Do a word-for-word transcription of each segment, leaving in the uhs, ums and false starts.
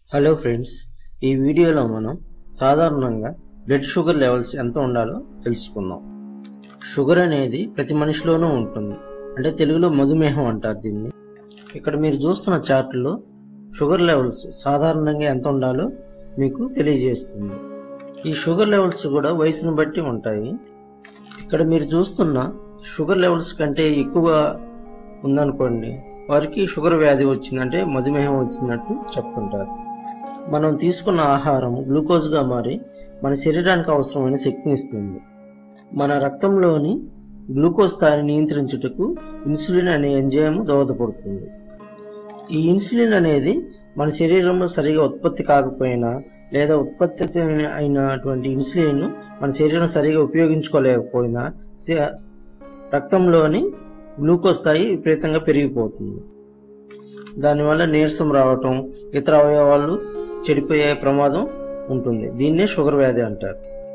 Hello friends, ఈ వీడియోలో మనం సాధారణంగా బ్లడ్ షుగర్ లెవెల్స్ ఎంత ఉండాలో తెలుసుకుందాం. షుగర్ అనేది ప్రతి మనిషిలోనూ ఉంటుంది, అంటే తెలుగులో మధుమేహం అంటారు దీన్ని. ఇక్కడ మీరు చూస్తున్న చార్ట్లో షుగర్ లెవెల్స్ సాధారణంగా ఎంత ఉండాలో మీకు తెలియజేస్తుంది. ఈ షుగర్ లెవెల్స్ కూడా వయసును బట్టి ఉంటాయి. ఇక్కడ మీరు చూస్తున్న షుగర్ లెవెల్స్ కంటే ఎక్కువ ఉందనుకోండి, వారికి షుగర్ వ్యాధి వచ్చిందంటే మధుమేహం వచ్చినట్టు చెప్తుంటారు. మనం తీసుకున్న ఆహారం గ్లూకోజ్గా మారి మన శరీరానికి అవసరమైన శక్తిని ఇస్తుంది. మన రక్తంలోని గ్లూకోజ్ స్థాయిని నియంత్రించుటకు ఇన్సులిన్ అనే ఎంజైమ్ దోహదపడుతుంది. ఈ ఇన్సులిన్ అనేది మన శరీరంలో సరిగా ఉత్పత్తి కాకపోయినా లేదా ఉత్పత్తి అయినటువంటి ఇన్సులిన్ మన శరీరం సరిగా ఉపయోగించుకోలేకపోయినా రక్తంలోని గ్లూకోజ్ స్థాయి విపరీతంగా పెరిగిపోతుంది. దానివల్ల నీరసం రావటం, ఇతర అవయవాలు చెడిపోయే ప్రమాదం ఉంటుంది. దీన్నే షుగర్ వ్యాధి అంటారు.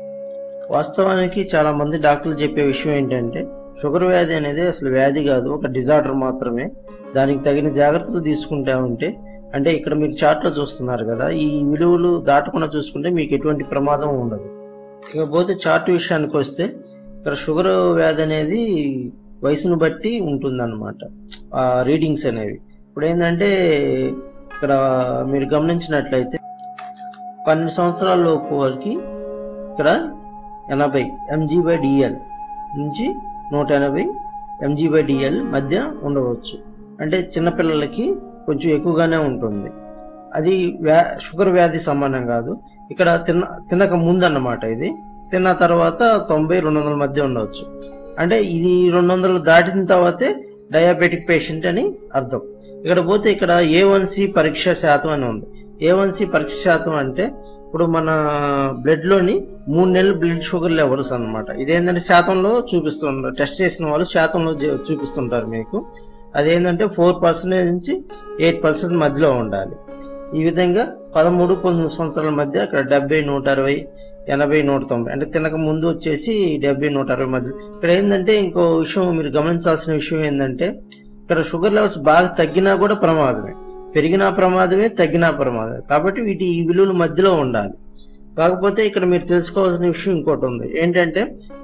వాస్తవానికి చాలా మంది డాక్టర్లు చెప్పే విషయం ఏంటంటే, షుగర్ వ్యాధి అనేది అసలు వ్యాధి కాదు, ఒక డిజార్డర్ మాత్రమే. దానికి తగిన జాగ్రత్తలు తీసుకుంటా ఉంటే, అంటే ఇక్కడ మీరు చార్ట్లో చూస్తున్నారు కదా, ఈ విలువలు దాటకుండా చూసుకుంటే మీకు ఎటువంటి ప్రమాదం ఉండదు. ఇకపోతే చార్ట్ విషయానికి వస్తే, ఇక్కడ షుగర్ వ్యాధి అనేది వయసును బట్టి ఉంటుందన్నమాట, ఆ రీడింగ్స్ అనేవి. ఇప్పుడు ఏంటంటే ఇక్కడ మీరు గమనించినట్లయితే పన్నెండు సంవత్సరాల లోపు వారికి ఇక్కడ ఎనభై ఎంజీ బై డిఎల్ నుంచి నూట ఎనభై ఎంజీ బై డిఎల్ మధ్య ఉండవచ్చు. అంటే చిన్నపిల్లలకి కొంచెం ఎక్కువగానే ఉంటుంది. అది వ్యా షుగర్ వ్యాధి సంబంధం కాదు. ఇక్కడ తిన్న తినక ముందు అన్నమాట. ఇది తిన్న తర్వాత తొంభై రెండు వందల మధ్య ఉండవచ్చు. అంటే ఇది రెండు వందలు దాటిన తర్వాతే డయాబెటిక్ పేషెంట్ అని అర్థం. ఇక్కడ పోతే ఇక్కడ ఏ వన్ సి పరీక్ష శాతం అని ఉంది. ఏ వన్ సి పరీక్ష శాతం అంటే ఇప్పుడు మన బ్లడ్ లోని మూడు నెలలు బ్లడ్ షుగర్ లెవెల్స్ అనమాట. ఇదేంటంటే శాతంలో చూపిస్తుంటారు. టెస్ట్ చేసిన వాళ్ళు శాతంలో చూపిస్తుంటారు మీకు. అదేంటంటే ఫోర్ పర్సెంటేజ్ నుంచి ఎయిట్ పర్సెంట్ మధ్యలో ఉండాలి. ఈ విధంగా పదమూడు పంతొమ్మిది సంవత్సరాల మధ్య ఇక్కడ డెబ్బై నూట అరవై ఎనభై నూట తొంభై అంటే తినక ముందు వచ్చేసి డెబ్బై నూట అరవై మధ్య. ఇక్కడ ఏంటంటే ఇంకో విషయం మీరు గమనించాల్సిన విషయం ఏంటంటే, ఇక్కడ షుగర్ లెవెల్స్ బాగా తగ్గినా కూడా ప్రమాదమే, పెరిగినా ప్రమాదమే, తగ్గినా ప్రమాదమే. కాబట్టి వీటి ఈ విలువల మధ్యలో ఉండాలి. కాకపోతే ఇక్కడ మీరు తెలుసుకోవాల్సిన విషయం ఇంకోటి ఉంది. ఏంటంటే,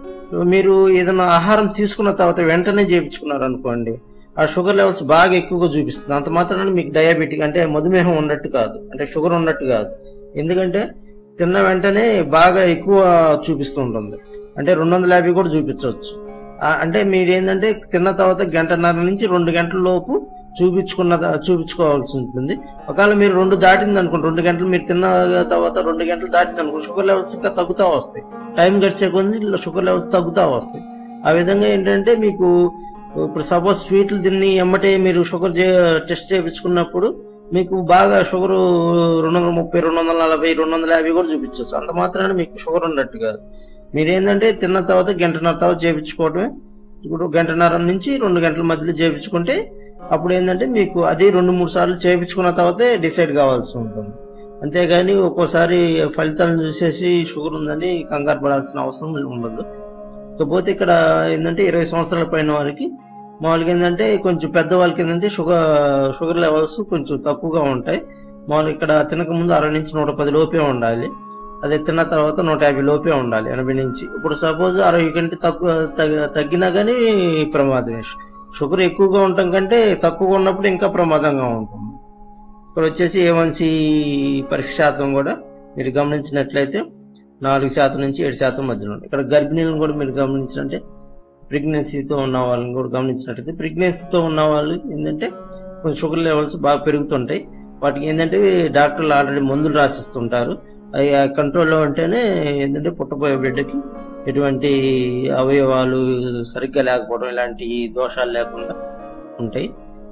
మీరు ఏదైనా ఆహారం తీసుకున్న తర్వాత వెంటనే చేయించుకున్నారు అనుకోండి, ఆ షుగర్ లెవెల్స్ బాగా ఎక్కువగా చూపిస్తుంది. అంత మాత్రాన మీకు డయాబెటిక్ అంటే మధుమేహం ఉన్నట్టు కాదు, అంటే షుగర్ ఉన్నట్టు కాదు. ఎందుకంటే తిన్న వెంటనే బాగా ఎక్కువ చూపిస్తూ ఉంటుంది. అంటే రెండు వందల యాభై కూడా చూపించవచ్చు. అంటే మీరు ఏంటంటే తిన్న తర్వాత గంటన్నర నుంచి రెండు గంటల లోపు చూపించుకున్న చూపించుకోవాల్సి ఉంటుంది. ఒకవేళ మీరు రెండు దాటింది అనుకోండి, రెండు గంటలు మీరు తిన్న తర్వాత రెండు గంటలు దాటింది అనుకోండి, షుగర్ లెవెల్స్ ఇంకా తగ్గుతూ వస్తాయి. టైం గడిచే కొద్ది షుగర్ లెవెల్స్ తగ్గుతూ వస్తాయి. ఆ విధంగా ఏంటంటే మీకు ఇప్పుడు సపోజ్ స్వీట్లు తిని ఎమ్మటే మీరు షుగర్ టెస్ట్ చేయించుకున్నప్పుడు మీకు బాగా షుగర్ రెండు వందల ముప్పై రెండు వందల నలభై రెండు వందల యాభై కూడా చూపించవచ్చు. అంత మాత్రాన మీకు షుగర్ ఉన్నట్టు కాదు. మీరేంటంటే తిన్న తర్వాత గంటన్నర తర్వాత చేయించుకోవడమే. ఇప్పుడు గంటన్నర నుంచి రెండు గంటల మధ్యలో చేయించుకుంటే అప్పుడు ఏంటంటే మీకు అది రెండు మూడు సార్లు చేయించుకున్న తర్వాతే డిసైడ్ కావాల్సి ఉంటుంది. అంతేగాని ఒక్కోసారి ఫలితాలను చూసేసి షుగర్ ఉందని కంగారు పడాల్సిన అవసరం ఉండదు. కాకపోతే ఇక్కడ ఏంటంటే ఇరవై సంవత్సరాల పైన వారికి మామూలుగా ఏంటంటే కొంచెం పెద్దవాళ్ళకి ఏంటంటే షుగర్ షుగర్ లెవెల్స్ కొంచెం తక్కువగా ఉంటాయి. మామూలుగా ఇక్కడ తినక ముందు అరవై నుంచి నూట పది లోపే ఉండాలి. అదే తిన్న తర్వాత నూట యాభై లోపే ఉండాలి, ఎనభై నుంచి. ఇప్పుడు సపోజ్ అరవై కంటే తక్కువ తగ్గినా కానీ ప్రమాదమే. షుగర్ ఎక్కువగా ఉండటం కంటే తక్కువగా ఉన్నప్పుడు ఇంకా ప్రమాదంగా ఉంటుంది. ఇక్కడ వచ్చేసి ఏ వన్ సి పరీక్ష శాతం కూడా మీరు గమనించినట్లయితే నాలుగు శాతం నుంచి ఏడు శాతం మధ్యలో ఉంది. ఇక్కడ గర్భిణీలను కూడా మీరు గమనించినట్టే, ప్రెగ్నెన్సీతో ఉన్న వాళ్ళని కూడా గమనించినట్లయితే ప్రెగ్నెన్సీతో ఉన్న వాళ్ళు ఏంటంటే కొంచెం షుగర్ లెవెల్స్ బాగా పెరుగుతుంటాయి. వాటికి ఏంటంటే డాక్టర్లు ఆల్రెడీ మందులు రాసిస్తుంటారు. అవి కంట్రోల్లో ఉంటేనే ఏంటంటే పుట్టబోయే బిడ్డకి ఎటువంటి అవయవాలు సరిగ్గా లేకపోవడం ఇలాంటి దోషాలు లేకుండా ఉంటాయి.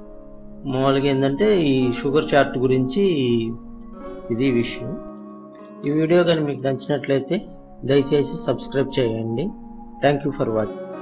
మామూలుగా ఏంటంటే ఈ షుగర్ చార్ట్ గురించి ఇది విషయం. ఈ వీడియో కానీ మీకు నచ్చినట్లయితే దయచేసి సబ్స్క్రైబ్ చేయండి. Thank you for watching.